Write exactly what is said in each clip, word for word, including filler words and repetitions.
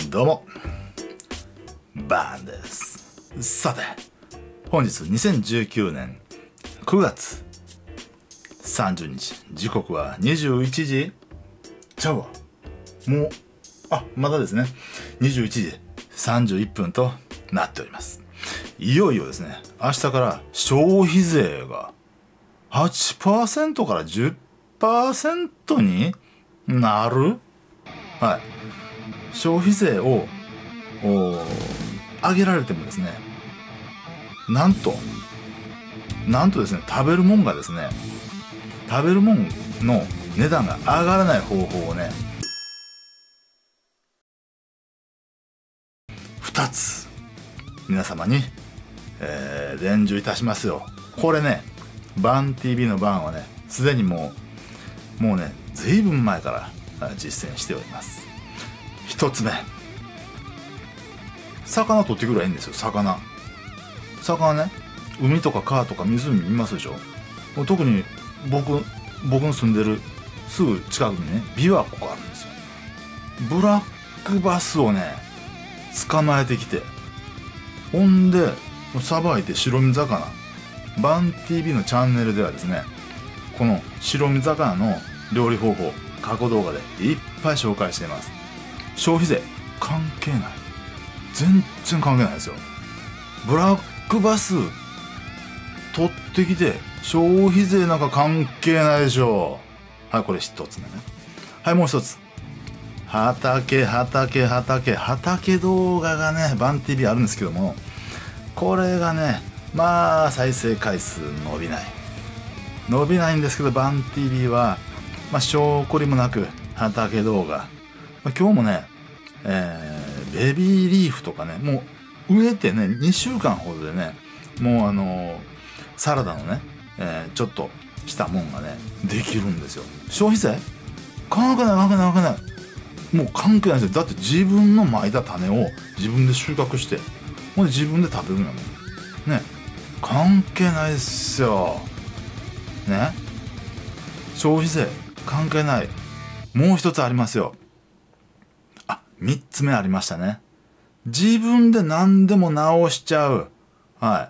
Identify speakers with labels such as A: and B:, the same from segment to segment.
A: どうもバーンです。さて本日にせんじゅうきゅうねんくがつさんじゅうにち、時刻はにじゅういちじちゃうわもうあまだですねにじゅういちじさんじゅういっぷんとなっております。いよいよですね、明日から消費税が はちパーセント から じゅっパーセント になる。はい、消費税を上げられてもですね、なんとなんとですね、食べるもんがですね食べるもんの値段が上がらない方法をねふたつ皆様に、えー、伝授いたしますよ。これね、バン ティービー のバンはね、すでにもうもうねずいぶん前から実践しております。一つ目、魚取ってくればいいんですよ。魚魚ね、海とか川とか湖にいますでしょ。特に僕僕の住んでるすぐ近くにね琵琶湖があるんですよ。ブラックバスをね捕まえてきて、ほんでさばいて白身魚、バン ティービー のチャンネルではですね、この白身魚の料理方法過去動画でいっぱい紹介しています。消費税関係ない、全然関係ないですよ。ブラックバス取ってきて消費税なんか関係ないでしょう。はい、これ一つ目ね。はい、もう一つ、畑畑畑畑動画がねバン ティービー あるんですけども、これがねまあ再生回数伸びない伸びないんですけど、バン ティービー はまあ証拠りもなく畑動画、まあ、今日もね、えー、ベビーリーフとかね、もう植えてねにしゅうかんほどでね、もうあのー、サラダのね、えー、ちょっとしたもんがねできるんですよ。消費税関係ない関係ない関係ない、もう関係ないですよ。だって自分のまいた種を自分で収穫して、ほんで自分で食べるんやもんね。関係ないですよね。消費税関係ない。もう一つありますよ。あ、三つ目ありましたね。自分で何でも直しちゃう。はい、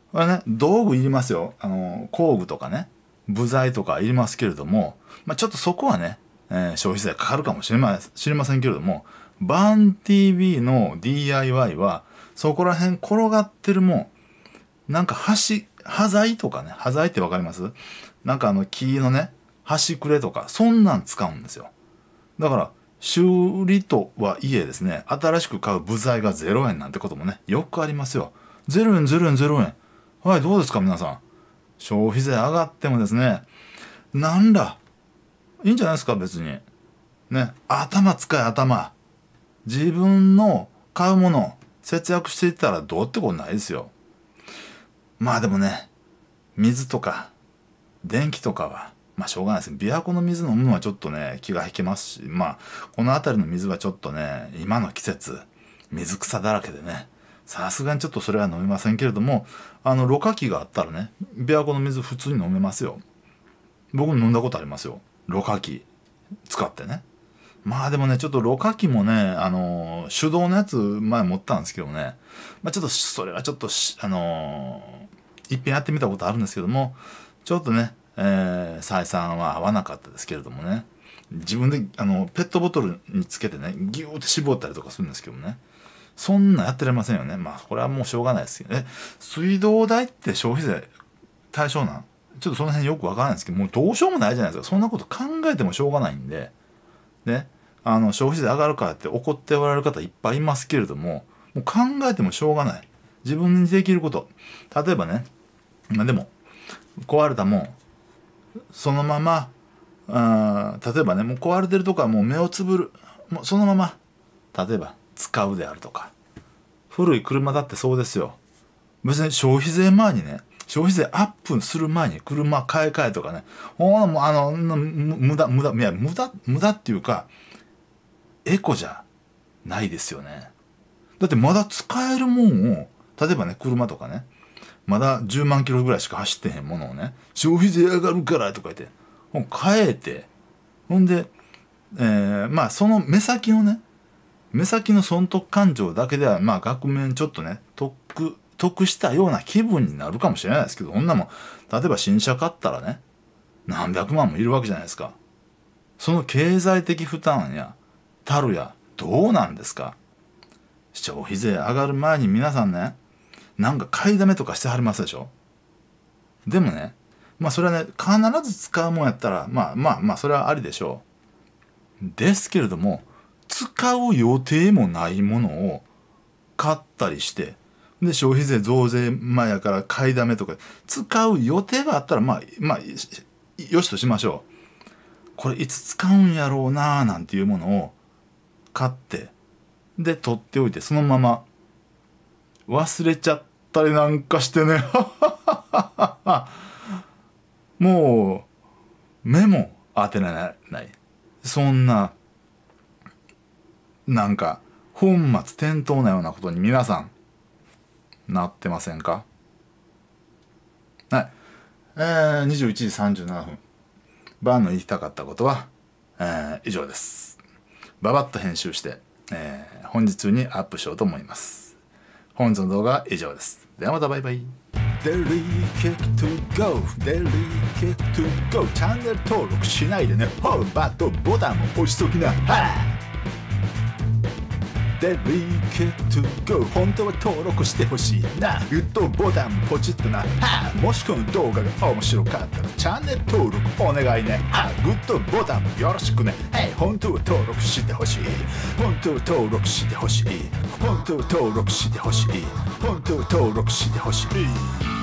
A: これね道具いりますよ。あの工具とかね部材とかいりますけれども、まあ、ちょっとそこはね、えー、消費税かかるかもしれません知りませんけれども、バン ティービー の ディーアイワイ はそこら辺転がってるもん、なんか端端材とかね、端材ってわかります？なんかあの木のね端くれとかそんなん使うんですよ。だから修理とはいえですね、新しく買う部材がゼロえんなんてこともねよくありますよ。ゼロえんゼロえんゼロえん。はい、どうですか皆さん。消費税上がってもですね、なんだいいんじゃないですか別にね。頭使い頭、自分の買うもの節約していったらどうってことないですよ。まあでもね、水とか電気とかはまあしょうがないですね。琵琶湖の水飲むのはちょっとね気が引けますし、まあこの辺りの水はちょっとね今の季節水草だらけでね、さすがにちょっとそれは飲めませんけれども、あのろ過器があったらね琵琶湖の水普通に飲めますよ。僕も飲んだことありますよ、ろ過器使ってね。まあでもねちょっとろ過器もね、あのー、手動のやつ前持ったんですけどね、まあ、ちょっとそれはちょっとあのー、いっぺんやってみたことあるんですけども、ちょっとね、えー、採算は合わなかったですけれどもね、自分であのペットボトルにつけてねギューって絞ったりとかするんですけどね、そんなやってられませんよね。まあこれはもうしょうがないですけどね。水道代って消費税対象なん、ちょっとその辺よくわからないんですけど、もうどうしようもないじゃないですか。そんなこと考えてもしょうがないんでね、あの消費税上がるからって怒っておられる方いっぱいいますけれども、もう考えてもしょうがない。自分にできること、例えばね、まあでも壊れたもんそのまま、あ例えばねもう壊れてるとこはもう目をつぶる、もうそのまま例えば使うであるとか、古い車だってそうですよ。別に消費税前にね、消費税アップする前に車買い替えとかね、ほんもうあの無駄無駄いや無駄無駄っていうかエコじゃないですよね。だってまだ使えるもんを、例えばね車とかね、まだじゅうまんキロぐらいしか走ってへんものをね、消費税上がるからとか言って変えて、ほんで、えー、まあその目先のね目先の損得感情だけではまあ額面ちょっとね得得したような気分になるかもしれないですけど、こんなもん例えば新車買ったらね何百万もいるわけじゃないですか。その経済的負担やたるやどうなんですか。消費税上がる前に皆さんねなんか買いだめとかしてはりますでしょ。でもねまあそれはね必ず使うもんやったらまあまあまあそれはありでしょう。ですけれども使う予定もないものを買ったりしてで消費税増税前やから買いだめとか使う予定があったらまあまあよしとしましょう。これいつ使うんやろうなーなんていうものを買ってで取っておいてそのまま忘れちゃったりなんかしてねもう目も当てられないそんななんか本末転倒なようなことに皆さんなってませんか。はい、えー、にじゅういちじさんじゅうななふんバーの言いたかったことは、えー、以上です。ババッと編集して、えー、本日中にアップしようと思います。本日の動画は以上です。ではまたバイバイ。デリケートゴーデリケートゴーチャンネル登録しないでね。フォローバットボタンも押しときな。はデリケートゴー本当は登録してほしいな。グッドボタンポチッとな。はもしこの動画が面白かったらチャンネル登録お願いね。はグッドボタンもよろしくね。はい本当は登録してほしい。本当は登録してほしい。本当は登録してほしい。本当は登録してほしい。